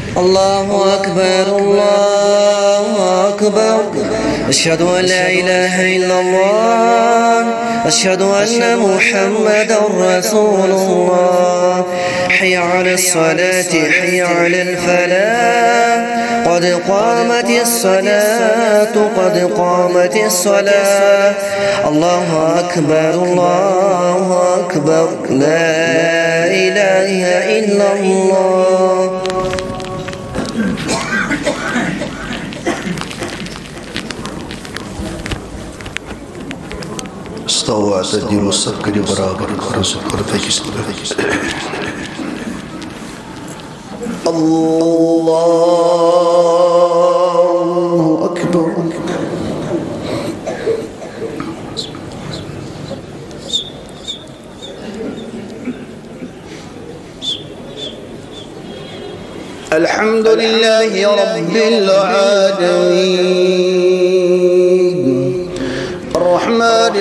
الله أكبر الله أكبر. أشهد أن لا إله إلا الله، أشهد أن محمدا رسول الله. حي على الصلاة حي على الفلاح، قد قامت الصلاة قد قامت الصلاة. الله أكبر الله أكبر، لا إله إلا الله. استووا اعتدلوا الصف كده برابر الله أكبر. الحمد لله رب العالمين، الرحمن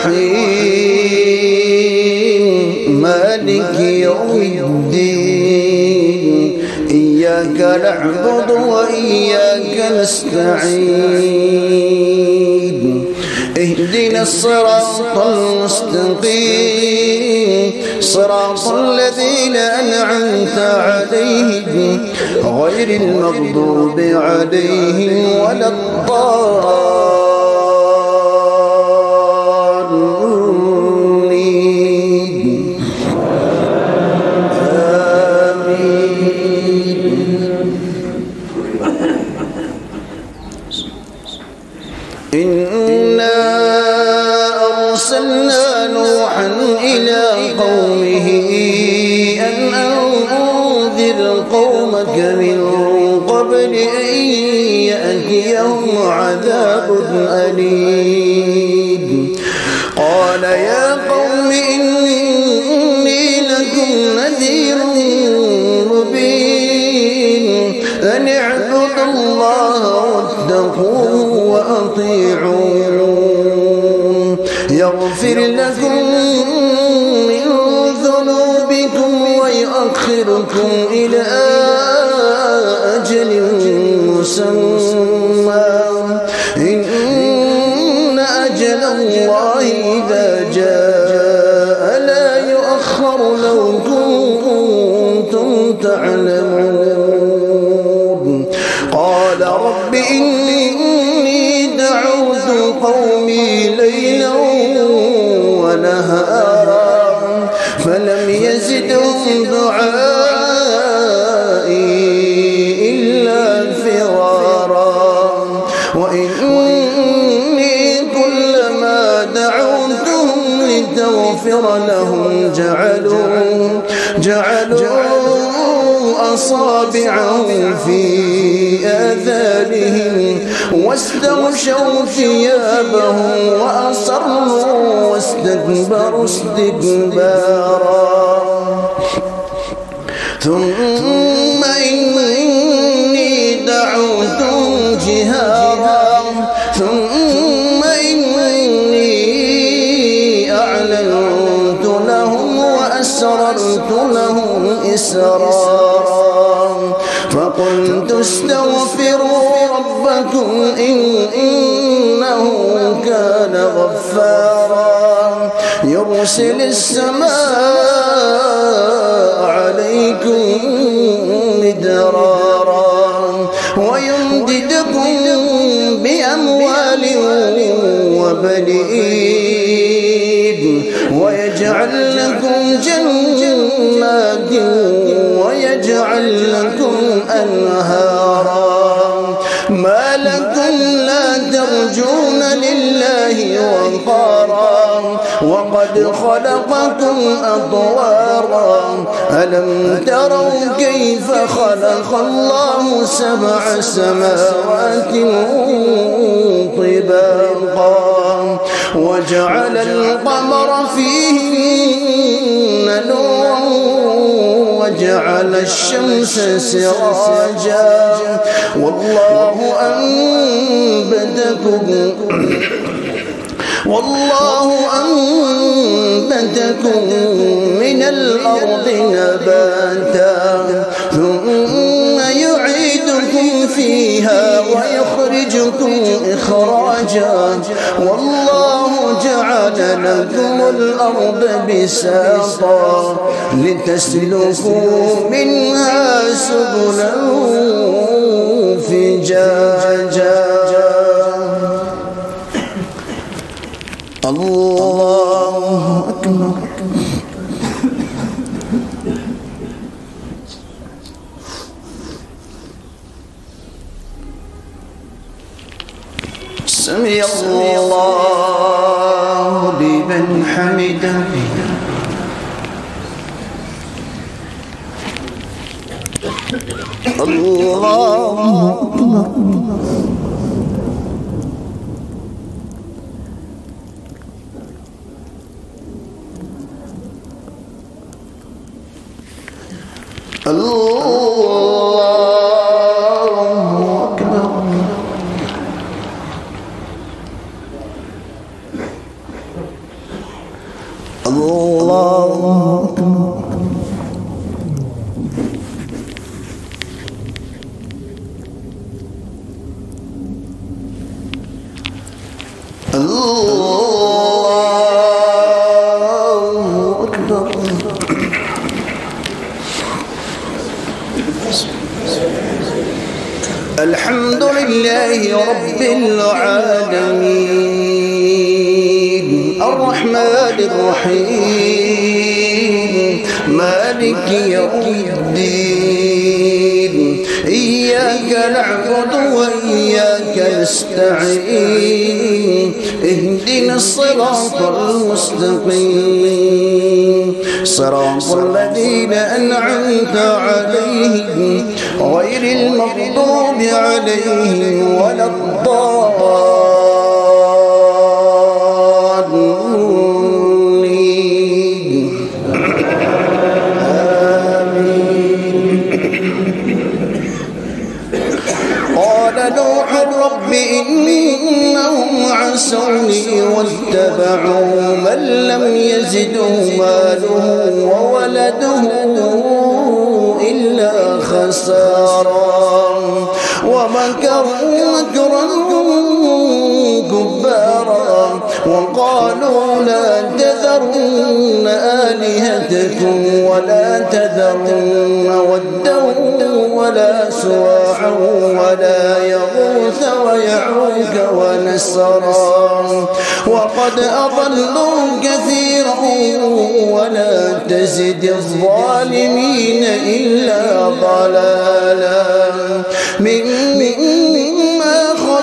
الرحيم، مالك يوم الدين. إياك نعبد وإياك نستعين. اهدنا الصراط المستقيم، صراط الذين أنعمت عليهم غير المغضوب عليهم ولا الضالين. إنا أرسلنا نوحا إلى قومه أن أنذر قومك من قبل أن يأتيهم عذاب أليم. قال يا قوم إني لكم نذير مبين، أن اعبدوا الله واتقوه وأطيعون، يغفر لكم من ذنوبكم ويؤخركم إلى أجل مسمى، إن أجل الله إذا جاء لا يؤخر لو كنتم تعلمون. قال رب إني دعوت قومي ليلا ونهارا فلم يزدهم دعائي إلا فرارا. وإني كلما دعوتهم لتغفر لهم جعلوا أصابعهم في آذانهم واستغشوا ثيابهم وأصروا واستكبروا استكبارا. ثم إني دعوتهم جهارا، ثم إني أعلنت لهم وأسررت لهم إسرارا. فقلت استغفروا ربكم إنه كان غفارا، يرسل السماء عليكم مدرارا ويمددكم بأموال وبنين ويجعل لكم جنات ويجعل لكم أنهارا. ما لكم لا ترجون لله وقارا وقد خلقكم أطوارا. ألم تروا كيف خلق الله 7 سماوات طباقا وجعل القمر فيهن نورا وجعل الشمس سراجا. والله أنبتكم من الأرض نباتا ثم يعيدكم يخرجكم إخراجا والله جعل لكم الأرض بساطا لتسلكوا منها سبلا فجاجا. الله أكبر. سمع الله لمن حمده. الله أكبر. الحمد لله رب العالمين الرحمن الرحيم مالك يوم الدين إياك نعبد وإياك نستعين اهدنا الصراط المستقيم صراط الذين أنعمت عليهم غير المغضوب عليهم ولا الضالين آمين. قال نوح رب إنهم عصوني واتبعوا من لم يزده ماله وولده إلا خسارا ومكروا مكرا كبارا وقالوا لا تذرن آلهتكم ولا تذرن ودا ولا سواعا ولا يغوث ويعوق ونسرا وقد أضلوا كثيرا ولا تزد الظالمين إلا ضلالا مما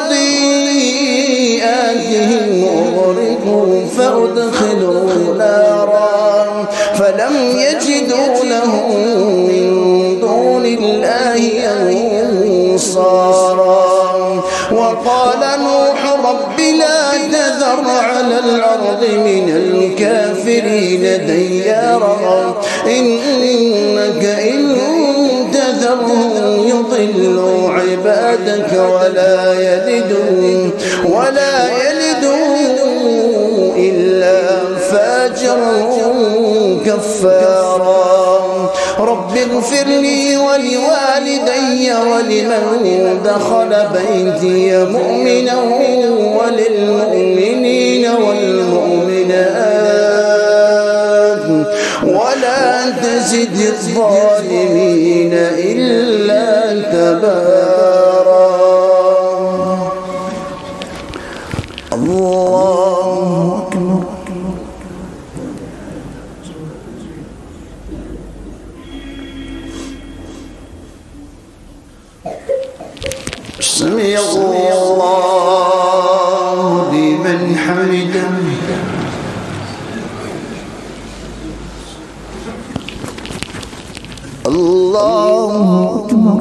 خطيئاتهم أغرقوا فأدخلوا نارا فلم يجدوا لهم من دون الله أنصارا وقال نوح رب لا تذر على الأرض من الكافرين ديارا إنك إن تذرهم يضلوا عبادك ولا يلدوا إلا فاجرا كفارا رب اغفر لي ولوالدي ولمن دخل بيتي مؤمنا وللمؤمنين والمؤمنات ولا تزد الظالمين إلا تبارا. الله أكبر. سمع الله لمن حمده. الله أكبر.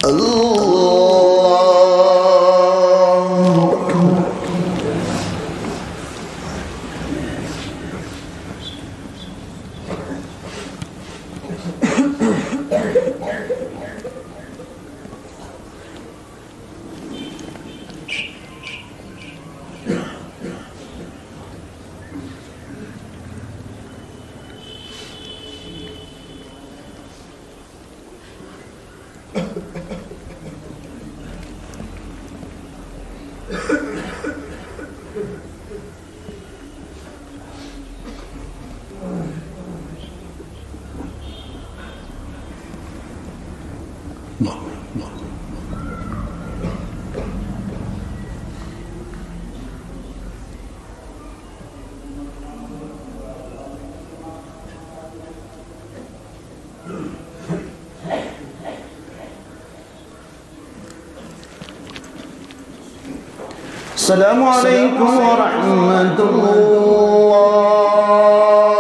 السلام عليكم ورحمة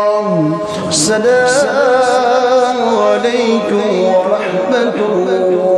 الله. السلام عليكم ورحمة الله.